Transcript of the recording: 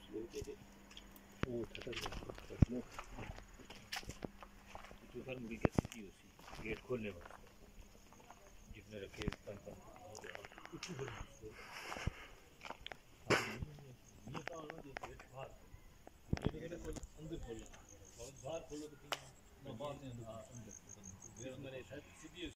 वो ठटर दूसरा मुड़ी कैसी थी उसी गेट खोलने वास्ते जितने रखे इतनी बड़ी ये तो आना जो गेट बाहर अंदर खोलो बाहर खोलो तो बाहर नहीं अंदर अंदर मेरे शायद सीधी